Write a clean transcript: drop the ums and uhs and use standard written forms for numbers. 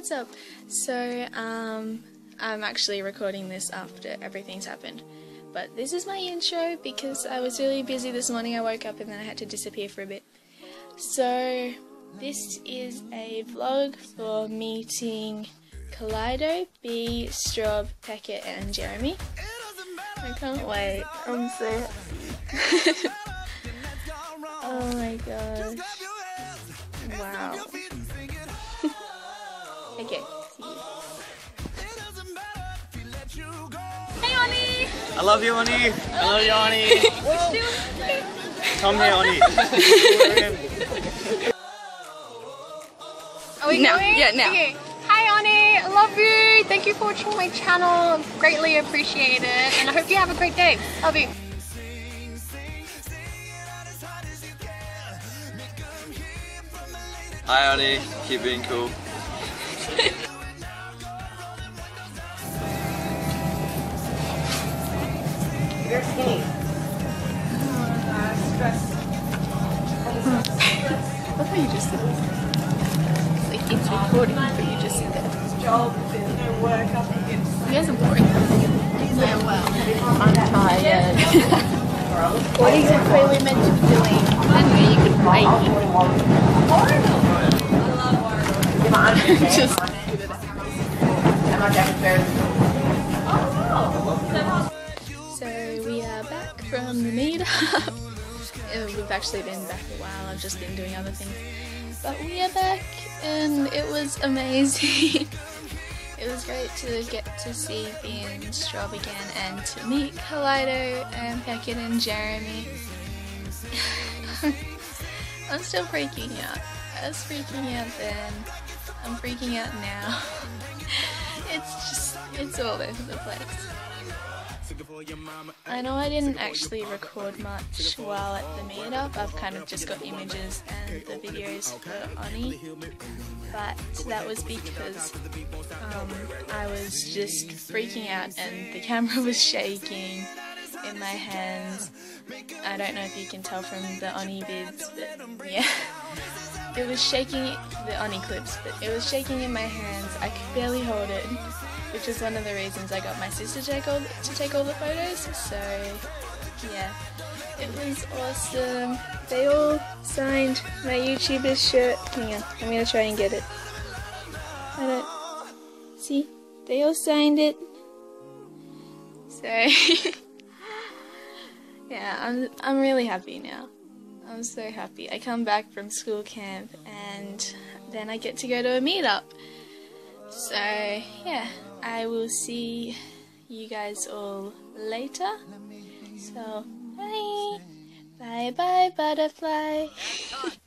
what's up? So, I'm actually recording this after everything's happened. But this is my intro because I was really busy this morning. I woke up and then I had to disappear for a bit. So, this is a vlog for meeting Kaleido, B, Strob, Peckett and Jeremy. I can't wait. I'm so happy. Oh my gosh. Wow. Okay, see you. Hey, Oni! I love you, Oni! I love you, Oni! Come here, Oni! Are we going? Yeah, now. Okay. Hi, Oni! I love you! Thank you for watching my channel. Greatly appreciate it. And I hope you have a great day. Love you. Hi, Oni. Keep being cool. You're skinny. Stress. Look how you just sit there. Like it's recording, but you just sit there. Job, there's no work, I think it's... You guys are boring. Yeah, well, I'm tired. What exactly are we meant to be doing? I know you could wait. Just So we are back from the meetup. We've actually been back a while. I've just been doing other things, but we are back, and it was amazing. It was great to get to see B and Strob again, and to meet Kaleido and Peckett and Jeremy. I'm still freaking out. I was freaking out then. I'm freaking out now. It's all over the place. I know I didn't actually record much while at the meetup. I've kind of just got images and the videos for Oni, but that was because I was just freaking out and the camera was shaking in my hands. I don't know if you can tell from the Oni vids, but yeah. It was shaking, the Oni clips, but it was shaking in my hands. I could barely hold it, which is one of the reasons I got my sister to take all the photos. So yeah, it was awesome. They all signed my YouTuber's shirt. Hang on, I'm gonna try and get it. I don't see. They all signed it. So yeah, I'm really happy now. I'm so happy. I come back from school camp and then I get to go to a meetup. So yeah, I will see you guys all later. So bye. Bye bye butterfly.